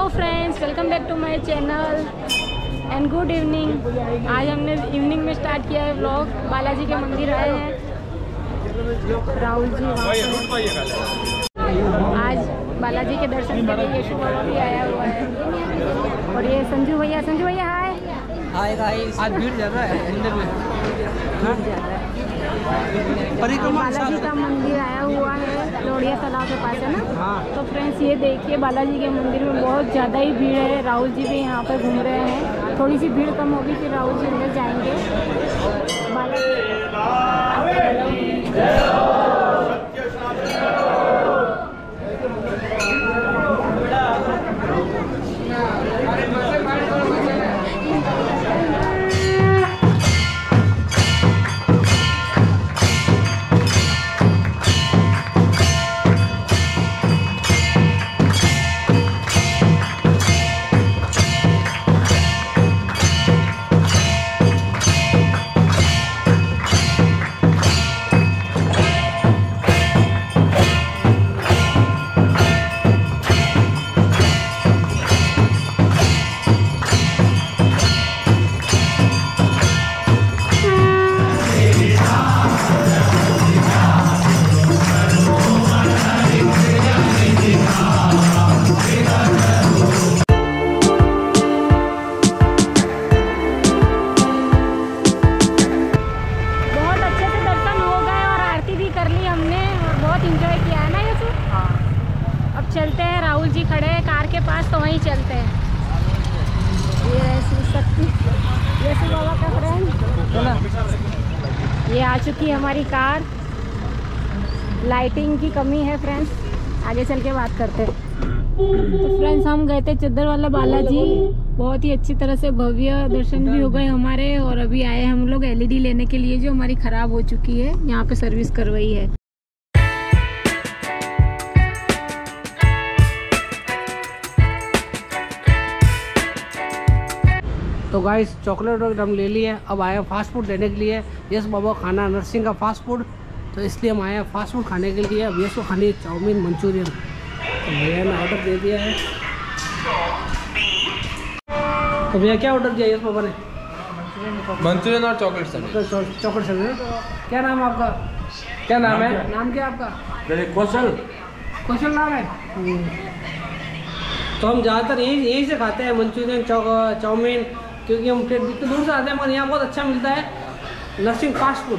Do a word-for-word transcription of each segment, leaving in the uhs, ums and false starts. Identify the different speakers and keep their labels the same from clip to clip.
Speaker 1: Hello friends, welcome back to my channel and good evening. आज हमने evening में start किया है व्लॉग। बालाजी के मंदिर आए हैं, राहुल जी आज बालाजी के दर्शन के लिए यशु बाबा भी आया हुआ है। और ये संजू भैया, संजू भैया हाय
Speaker 2: हाय गाइस। आज भीड़ ज़्यादा है मंदिर में,
Speaker 1: भीड़ ज़्यादा है।
Speaker 2: परिक्रमा
Speaker 1: बालाजी का मंदिर आया हुआ है, लोढ़िया तालाब के पास है ना। हाँ। तो फ्रेंड्स ये देखिए, बालाजी के मंदिर में बहुत ज़्यादा ही भीड़ है। राहुल जी भी यहाँ पर घूम रहे हैं। थोड़ी सी भीड़ कम होगी कि राहुल जी अंदर जाएंगे। बालाजी चलते हैं। राहुल जी खड़े हैं कार के पास, तो वहीं चलते हैं। ये शक्ति यशु बाबा का फ्रेंड, ये आ चुकी है हमारी कार। लाइटिंग की कमी है फ्रेंड्स, आगे चल के बात करते हैं। तो फ्रेंड्स हम गए थे चद्दर वाला बालाजी, बहुत ही अच्छी तरह से भव्य दर्शन भी हो गए हमारे। और अभी आए हम लोग एलईडी लेने के लिए, जो हमारी खराब हो चुकी है। यहाँ पे सर्विस करवाई है।
Speaker 2: तो गाइस चॉकलेट वगैरह हम ले लिए, अब आए फास्ट फूड लेने के लिए। यश बाबा खाना नर्सिंग का फास्ट फूड, तो इसलिए हम आए हैं फास्ट फूड खाने के लिए। अब यश को खानी है चाउमीन मंचूरियन, तो भैया ने ऑर्डर दे दिया है। तो भैया क्या ऑर्डर दिया यश बाबा ने?
Speaker 3: मंचूरियन और चॉकलेट सैंडविच।
Speaker 2: Chocolate sandwich. क्या नाम है आपका? क्या नाम है? नाम क्या आपका?
Speaker 3: मेरे कौशल
Speaker 2: कौशल नाम है। तो हम ज़्यादातर यही यहीं से खाते हैं, मंचूरियन चाउमीन, क्योंकि हम फिर इतने दूर से आते हैं, मगर यहाँ बहुत अच्छा मिलता है नर्सिंग फास्ट फूड।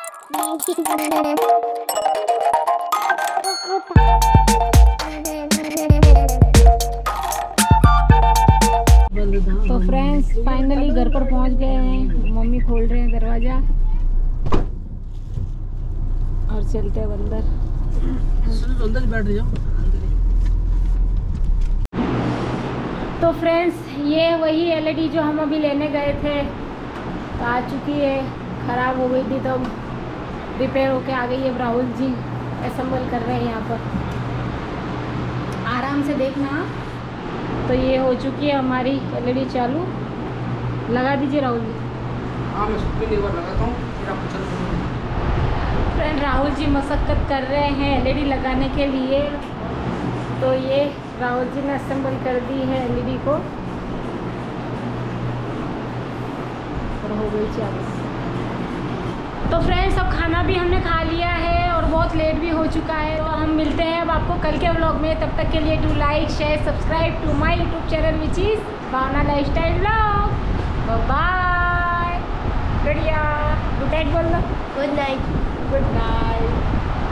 Speaker 1: तो फ्रेंड्स फाइनली घर पर पहुंच गए हैं। मम्मी खोल रहे हैं दरवाजा और चलते हैं अंदर।
Speaker 2: अंदर बैठ जाओ।
Speaker 1: तो फ्रेंड्स ये वही एलईडी जो हम अभी लेने गए थे, तो आ चुकी है। ख़राब हो गई थी तो रिपेयर होके आ गई है। राहुल जी असेंबल कर रहे हैं यहाँ पर, आराम से देखना। तो ये हो चुकी है हमारी एलईडी चालू। लगा दीजिए राहुल जी।
Speaker 2: हाँ मैं सुप्रीम लीवर लगाता हूँ, फिर आपको चल।
Speaker 1: फ्रेंड राहुल जी मशक्क़त कर रहे हैं एलईडी लगाने के लिए। तो ये राहुल जी ने असेंबल कर दी है एलईडी को, और हो गई चालू। तो फ्रेंड्स अब खाना भी हमने खा लिया है और बहुत लेट भी हो चुका है। तो हम मिलते हैं अब आपको कल के व्लॉग में। तब तक के लिए do like share subscribe to my YouTube channel which is Bhavna lifestyle vlog. Bye, बढ़िया। गुड नाइट बोल लो। Good night. Good night.